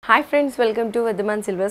Hi friends, welcome to Vardhaman Silvers.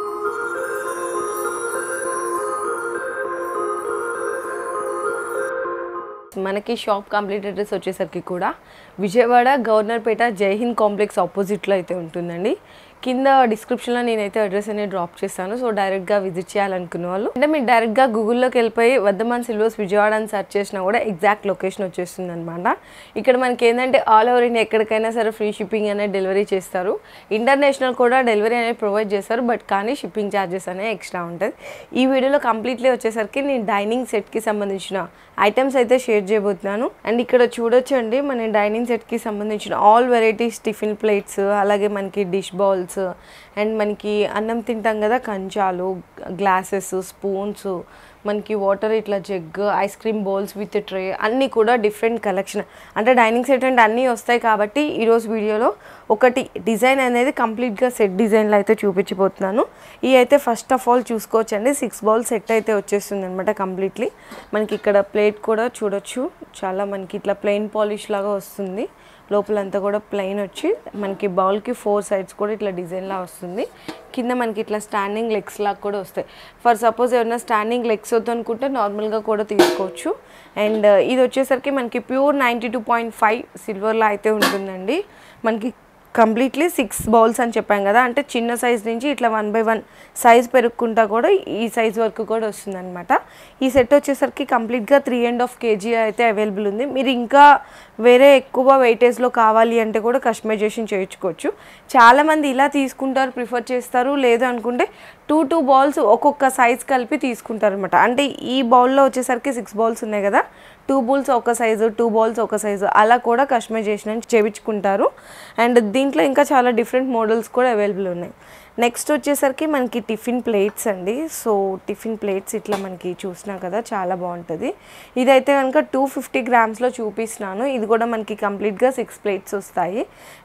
మనకి shop complete address వచ్చేసరికి కూడా విజయవాడ గవర్నర్పేట జై హింద్ కాంప్లెక్స్ ఆపోజిట్లో అయితే ఉంటుందండి. కింద డిస్క్రిప్షన్లో నేనైతే అడ్రస్ అనేది డ్రాప్ చేస్తాను. సో డైరెక్ట్గా విజిట్ చేయాలనుకున్న వాళ్ళు అంటే మీరు డైరెక్ట్గా గూగుల్లోకి వెళ్ళిపోయి వర్ధమాన్ సిల్వర్స్ విజయవాడ అని సెర్చ్ చేసినా కూడా ఎగ్జాక్ట్ లొకేషన్ వచ్చేస్తుంది అనమాట. ఇక్కడ మనకి ఏంటంటే ఆల్ ఓవర్ ఇండియా ఎక్కడికైనా సరే ఫ్రీ షిప్పింగ్ అనేది డెలివరీ చేస్తారు. ఇంటర్నేషనల్ కూడా డెలివరీ అనేది ప్రొవైడ్ చేస్తారు. బట్ కానీ షిప్పింగ్ ఛార్జెస్ అనేవి ఎక్స్ట్రా ఉంటుంది. ఈ వీడియోలో కంప్లీట్లీ వచ్చేసరికి నేను డైనింగ్ సెట్కి సంబంధించిన ఐటమ్స్ అయితే షేర్ చేయబోతున్నాను. అండ్ ఇక్కడ చూడొచ్చండి మన డైనింగ్ సెట్కి సంబంధించిన ఆల్ వెరైటీస్ టిఫిన్ ప్లేట్స్, అలాగే మనకి డిష్ బౌల్స్ అండ్ మనకి అన్నం తింటాం కదా కంచాలు, గ్లాసెస్, స్పూన్స్, మనకి వాటర్ ఇట్లా jug, ice cream bowls with tray అన్నీ కూడా డిఫరెంట్ కలెక్షన్. అంటే డైనింగ్ సెట్ అంటే అన్నీ వస్తాయి కాబట్టి ఈరోజు వీడియోలో ఒకటి డిజైన్ అనేది కంప్లీట్గా సెట్ డిజైన్లో అయితే చూపించబోతున్నాను. ఇవి అయితే ఫస్ట్ ఆఫ్ ఆల్ చూసుకోవచ్చండి. 6 బౌల్ సెట్ అయితే వచ్చేస్తుంది అనమాట కంప్లీట్లీ. మనకి ఇక్కడ ప్లేట్ కూడా చూడొచ్చు, చాలా మనకి ఇట్లా ప్లెయిన్ పాలిష్ లాగా వస్తుంది. లోపలంతా కూడా ప్లెయిన్ వచ్చి మనకి బౌల్కి 4 సైడ్స్ కూడా ఇట్లా డిజైన్లా వస్తుంది. కింద మనకి ఇట్లా స్టాండింగ్ లెగ్స్ లాగా కూడా వస్తాయి. ఫర్ సపోజ్ ఎవరైనా స్టాండింగ్ లెగ్స్ వద్దు అనుకుంటే నార్మల్గా కూడా తీసుకోవచ్చు. అండ్ ఇది వచ్చేసరికి మనకి ప్యూర్ 92.5 సిల్వర్లో అయితే ఉంటుందండి. మనకి కంప్లీట్లీ 6 బౌల్స్ అని చెప్పాం కదా, అంటే చిన్న సైజ్ నుంచి ఇట్లా 1 by 1 సైజ్ పెరుగుకుంటా కూడా ఈ సైజ్ వరకు కూడా వస్తుంది అనమాట. ఈ సెట్ వచ్చేసరికి కంప్లీట్గా 3.5 kg అయితే అవైలబుల్ ఉంది. మీరు ఇంకా వేరే ఎక్కువ వెయిటేజ్లో కావాలి అంటే కూడా కస్టమైజేషన్ చేయించుకోవచ్చు. చాలామంది ఇలా తీసుకుంటారు, ప్రిఫర్ చేస్తారు. లేదు అనుకుంటే 2 బౌల్స్ ఒక్కొక్క సైజ్ కలిపి తీసుకుంటారు అనమాట. అంటే ఈ బౌల్లో వచ్చేసరికి 6 బౌల్స్ ఉన్నాయి కదా, 2 బౌల్స్ ఒక సైజు, 2 బౌల్స్ ఒక సైజు అలా కూడా కస్టమైజేషన్ చేయించుకుంటారు. అండ్ దీంట్లో ఇంకా చాలా డిఫరెంట్ మోడల్స్ కూడా అవైలబుల్ ఉన్నాయి. నెక్స్ట్ వచ్చేసరికి మనకి టిఫిన్ ప్లేట్స్ అండి. సో టిఫిన్ ప్లేట్స్ ఇట్లా మనకి చూసినా కదా చాలా బాగుంటుంది. ఇదైతే కనుక 250 గ్రామ్స్లో చూపిస్తున్నాను. ఇది కూడా మనకి కంప్లీట్గా 6 ప్లేట్స్ వస్తాయి.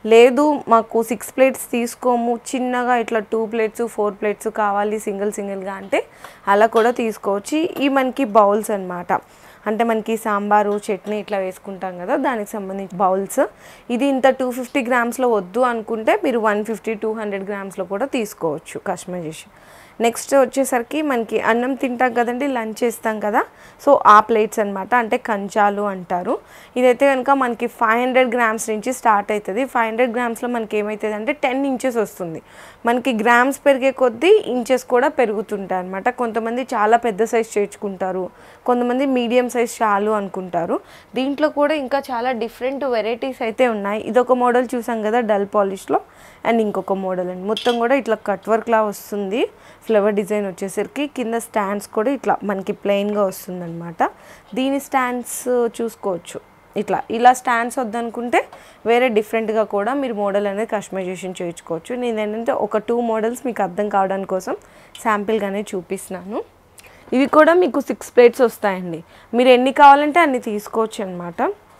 లేదు మాకు 6 ప్లేట్స్ తీసుకోము, చిన్నగా ఇట్లా 2 ప్లేట్స్ 4 ప్లేట్స్ కావాలి సింగిల్గా అంటే అలా కూడా తీసుకోవచ్చు. ఈ మనకి బౌల్స్ అనమాట, అంటే మనకి సాంబారు చట్నీ ఇట్లా వేసుకుంటాం కదా దానికి సంబంధించి బౌల్స్. ఇది ఇంత 250 గ్రామ్స్లో వద్దు అనుకుంటే మీరు 150-200 గ్రామ్స్లో కూడా తీసుకోవచ్చు కస్టమైజేషన్. నెక్స్ట్ వచ్చేసరికి మనకి అన్నం తింటాం కదండి, లంచ్ చేస్తాం కదా, సో ఆ ప్లేట్స్ అనమాట, అంటే కంచాలు అంటారు. ఇదైతే కనుక మనకి 500 గ్రామ్స్ నుంచి స్టార్ట్ అవుతుంది. 500 గ్రామ్స్లో మనకి ఏమవుతుంది అంటే 10 ఇంచెస్ వస్తుంది. మనకి గ్రామ్స్ పెరిగే కొద్దీ ఇంచెస్ కూడా పెరుగుతుంటాయి అనమాట. కొంతమంది చాలా పెద్ద సైజ్ చేర్చుకుంటారు, కొంతమంది మీడియం సైజ్ చాలు అనుకుంటారు. దీంట్లో కూడా ఇంకా చాలా డిఫరెంట్ వెరైటీస్ అయితే ఉన్నాయి. ఇదొక మోడల్ చూసాం కదా డల్ పాలిష్లో, అండ్ ఇంకొక మోడల్ అండి మొత్తం కూడా ఇట్లా కట్ వర్క్లా వస్తుంది. ఫ్లవర్ డిజైన్ వచ్చేసరికి కింద స్టాండ్స్ కూడా ఇట్లా మనకి ప్లెయిన్గా వస్తుంది అనమాట. దీని స్టాండ్స్ చూసుకోవచ్చు. ఇలా స్టాండ్స్ వద్దనుకుంటే వేరే డిఫరెంట్గా కూడా మీరు మోడల్ అనేది కస్టమైజేషన్ చేయించుకోవచ్చు. నేను ఏంటంటే ఒక 2 మోడల్స్ మీకు అర్థం కావడానికి కోసం శాంపిల్గానే చూపిస్తున్నాను. ఇవి కూడా మీకు 6 ప్లేట్స్ వస్తాయండి. మీరు ఎన్ని కావాలంటే అన్ని తీసుకోవచ్చు అనమాట.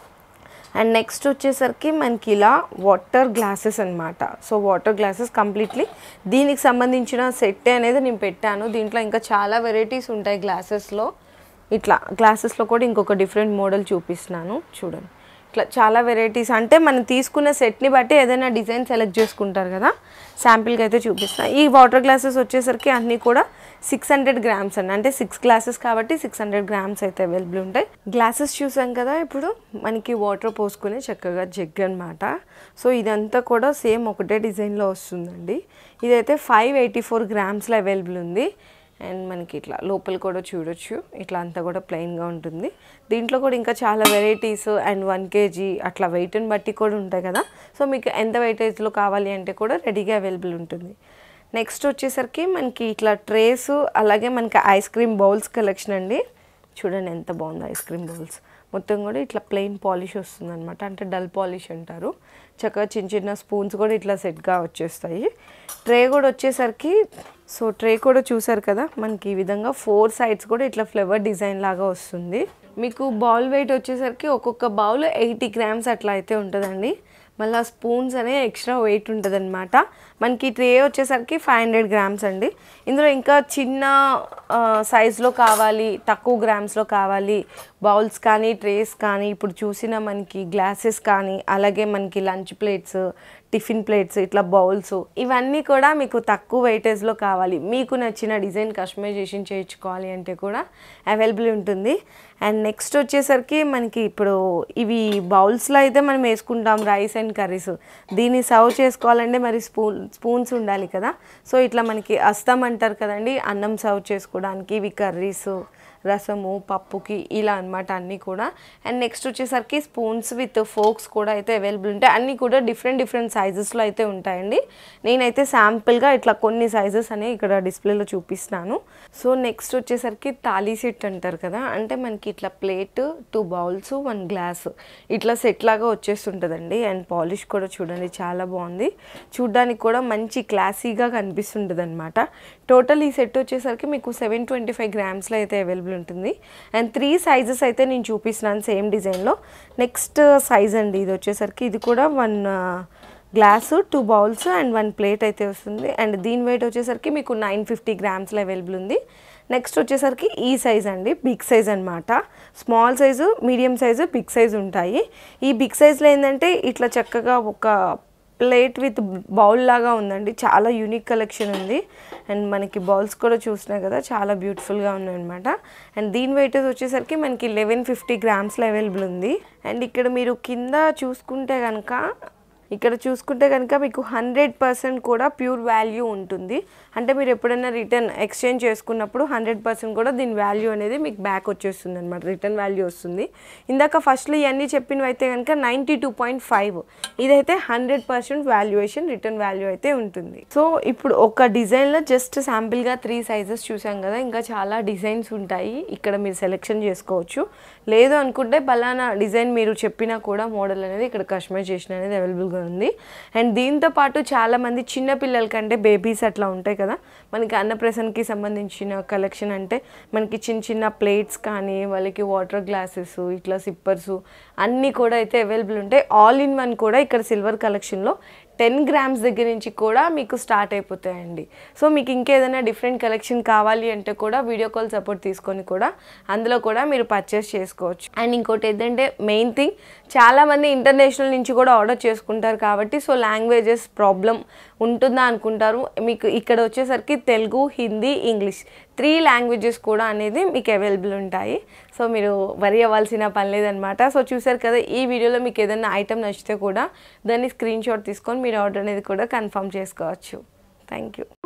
అండ్ నెక్స్ట్ వచ్చేసరికి మనకి ఇలా వాటర్ గ్లాసెస్ అనమాట. సో వాటర్ గ్లాసెస్ కంప్లీట్లీ దీనికి సంబంధించిన సెట్ అనేది నేను పెట్టాను. దీంట్లో ఇంకా చాలా వెరైటీస్ ఉంటాయి గ్లాసెస్లో. ఇట్లా గ్లాసెస్లో కూడా ఇంకొక డిఫరెంట్ మోడల్ చూపిస్తున్నాను చూడండి. ఇట్లా చాలా వెరైటీస్, అంటే మనం తీసుకున్న సెట్ని బట్టి ఏదైనా డిజైన్ సెలెక్ట్ చేసుకుంటారు కదా, శాంపిల్గా అయితే చూపిస్తాను. ఈ వాటర్ గ్లాసెస్ వచ్చేసరికి అన్నీ కూడా 600 గ్రామ్స్ అండి, అంటే 6 గ్లాసెస్ కాబట్టి 600 గ్రామ్స్ అయితే అవైలబుల్ ఉంటాయి. గ్లాసెస్ చూసాం కదా, ఇప్పుడు మనకి వాటర్ పోసుకునే చక్కగా జగ్ అనమాట. సో ఇదంతా కూడా సేమ్ ఒకటే డిజైన్లో వస్తుందండి. ఇదైతే 584 గ్రామ్స్లో అవైలబుల్ ఉంది. అండ్ మనకి ఇట్లా లోపల కూడా చూడొచ్చు, ఇట్లా అంతా కూడా ప్లెయిన్గా ఉంటుంది. దీంట్లో కూడా ఇంకా చాలా వెరైటీస్ అండ్ 1 kg అట్లా వెయిట్ని బట్టి కూడా ఉంటాయి కదా. సో మీకు ఎంత వెయిటేజ్లో కావాలి అంటే కూడా రెడీగా అవైలబుల్ ఉంటుంది. నెక్స్ట్ వచ్చేసరికి మనకి ఇట్లా ట్రేస్, అలాగే మనకి ఐస్ క్రీమ్ బౌల్స్ కలెక్షన్ అండి. చూడండి ఎంత బాగుంది ఐస్ క్రీమ్ బౌల్స్. మొత్తం కూడా ఇట్లా ప్లెయిన్ పాలిష్ వస్తుంది అనమాట, అంటే డల్ పాలిష్ అంటారు. చక్కగా చిన్న స్పూన్స్ కూడా ఇట్లా సెట్గా వచ్చేస్తాయి. ట్రే కూడా వచ్చేసరికి సో ట్రే కూడా చూసారు కదా, మనకి ఈ విధంగా 4 సైడ్స్ కూడా ఇట్లా ఫ్లవర్ డిజైన్ లాగా వస్తుంది. మీకు బౌల్ వెయిట్ వచ్చేసరికి ఒక్కొక్క బౌల్ 80 గ్రామ్స్ అట్లా అయితే ఉంటుందండి. మళ్ళీ స్పూన్స్ అనే ఎక్స్ట్రా వెయిట్ ఉంటుంది అనమాట. మనకి ట్రే వచ్చేసరికి 500 గ్రామ్స్ అండి. ఇందులో ఇంకా చిన్న సైజులో కావాలి, తక్కువ గ్రామ్స్లో కావాలి, బౌల్స్ కానీ ట్రేస్ కానీ ఇప్పుడు చూసిన మనకి గ్లాసెస్ కానీ, అలాగే మనకి లంచ్ ప్లేట్స్, టిఫిన్ ప్లేట్స్, ఇట్లా బౌల్స్, ఇవన్నీ కూడా మీకు తక్కువ వెయిటేజ్లో కావాలి, మీకు నచ్చిన డిజైన్ కస్టమైజేషన్ చేయించుకోవాలి అంటే కూడా అవైలబుల్ ఉంటుంది. అండ్ నెక్స్ట్ వచ్చేసరికి మనకి ఇప్పుడు ఇవి బౌల్స్లో అయితే మనం వేసుకుంటాం రైస్ అండ్ కర్రీస్. దీన్ని సర్వ్ చేసుకోవాలంటే మరి స్పూన్స్ ఉండాలి కదా. సో ఇట్లా మనకి అస్తం అంటారు కదండి, అన్నం సర్వ్ చేసుకోవడానికి. ఇవి కర్రీస్, రసము, పప్పుకి ఇలా అనమాట అన్నీ కూడా. అండ్ నెక్స్ట్ వచ్చేసరికి స్పూన్స్ విత్ ఫోక్స్ కూడా అయితే అవైలబుల్ ఉంటాయి. అన్నీ కూడా డిఫరెంట్ సైజెస్లో అయితే ఉంటాయండి. నేనైతే శాంపుల్గా ఇట్లా కొన్ని సైజెస్ అనేవి ఇక్కడ డిస్ప్లేలో చూపిస్తున్నాను. సో నెక్స్ట్ వచ్చేసరికి తాళీ సెట్ అంటారు కదా, అంటే మనకి ఇట్లా ప్లేట్, 2 బౌల్స్, 1 గ్లాస్ ఇట్లా సెట్ లాగా వచ్చేస్తుంటుందండి. అండ్ పాలిష్ కూడా చూడండి చాలా బాగుంది, చూడ్డానికి కూడా మంచి క్లాసీగా కనిపిస్తుంటుంది అనమాట. టోటల్ ఈ సెట్ వచ్చేసరికి మీకు 725 గ్రామ్స్లో అయితే అవైలబుల్ ఉంటుంది. అండ్ 3 సైజెస్ అయితే నేను చూపిస్తున్నాను సేమ్ డిజైన్లో. నెక్స్ట్ సైజ్ అండి ఇది వచ్చేసరికి, ఇది కూడా 1 గ్లాసు, 2 బౌల్స్ అండ్ 1 ప్లేట్ అయితే వస్తుంది. అండ్ దీని వెయిట్ వచ్చేసరికి మీకు 950 గ్రామ్స్లో అవైలబుల్ ఉంది. నెక్స్ట్ వచ్చేసరికి ఈ సైజ్ అండి, బిగ్ సైజ్ అనమాట. Small size, medium size, big size ఉంటాయి. ఈ బిగ్ సైజ్లో ఏంటంటే ఇట్లా చక్కగా ఒక ప్లేట్ విత్ బౌల్ లాగా ఉందండి, చాలా యూనిక్ కలెక్షన్ ఉంది. అండ్ మనకి బౌల్స్ కూడా చూసినా కదా చాలా బ్యూటిఫుల్గా ఉన్నాయన్నమాట. అండ్ దీని వెయిట్ వచ్చేసరికి మనకి 1150 గ్రామ్స్లో అవైలబుల్ ఉంది. అండ్ ఇక్కడ మీరు కింద చూసుకుంటే కనుక మీకు 100% కూడా ప్యూర్ వాల్యూ ఉంటుంది. అంటే మీరు ఎప్పుడైనా రిటర్న్ ఎక్స్చేంజ్ చేసుకున్నప్పుడు 100% కూడా దీని వాల్యూ అనేది మీకు బ్యాక్ వచ్చేస్తుంది అనమాట, రిటర్న్ వాల్యూ వస్తుంది. ఇందాక ఫస్ట్లో ఇవన్నీ చెప్పినవి అయితే కనుక 92.5, ఇదైతే 100% వాల్యుయేషన్, రిటర్న్ వాల్యూ అయితే ఉంటుంది. సో ఇప్పుడు ఒక డిజైన్లో జస్ట్ శాంపిల్గా 3 సైజెస్ చూసాం కదా, ఇంకా చాలా డిజైన్స్ ఉంటాయి, ఇక్కడ మీరు సెలెక్షన్ చేసుకోవచ్చు. లేదు అనుకుంటే బలానా డిజైన్ మీరు చెప్పినా కూడా మోడల్ అనేది ఇక్కడ కస్టమైజేషన్ అనేది అవైలబుల్గా ఉంది. అండ్ దీంతో పాటు చాలామంది చిన్నపిల్లల కంటే బేబీస్ అట్లా ఉంటాయి కదా, మనకి అన్నప్రాసనకి సంబంధించిన కలెక్షన్ అంటే మనకి చిన్న ప్లేట్స్ కానీ, వాళ్ళకి వాటర్ గ్లాసెస్, ఇట్లా సిప్పర్స్ అన్నీ కూడా అయితే అవైలబుల్ ఉంటాయి. ఆల్ ఇన్ వన్ కూడా ఇక్కడ సిల్వర్ కలెక్షన్లో 10 గ్రామ్స్ దగ్గర నుంచి కూడా మీకు స్టార్ట్ అయిపోతాయండి. సో మీకు ఇంకేదైనా డిఫరెంట్ కలెక్షన్ కావాలి అంటే కూడా వీడియో కాల్ సపోర్ట్ తీసుకొని కూడా అందులో కూడా మీరు పర్చేస్ చేసుకోవచ్చు. అండ్ ఇంకోటి ఏంటంటే మెయిన్ థింగ్, చాలామంది ఇంటర్నేషనల్ నుంచి కూడా ఆర్డర్ చేసుకుంటారు కాబట్టి సో లాంగ్వేజెస్ ప్రాబ్లం ఉంటుందా అనుకుంటారు. మీకు ఇక్కడ వచ్చేసరికి తెలుగు, హిందీ, ఇంగ్లీష్ 3 లాంగ్వేజెస్ కూడా అనేది మీకు అవైలబుల్ ఉంటాయి. సో మీరు వరి అవ్వాల్సిన పని లేదనమాట. సో చూసారు కదా, ఈ వీడియోలో మీకు ఏదైనా ఐటమ్ నచ్చితే కూడా దాన్ని స్క్రీన్ షాట్ తీసుకొని మీరు ఆర్డర్ అనేది కూడా కన్ఫర్మ్ చేసుకోవచ్చు. Thank you.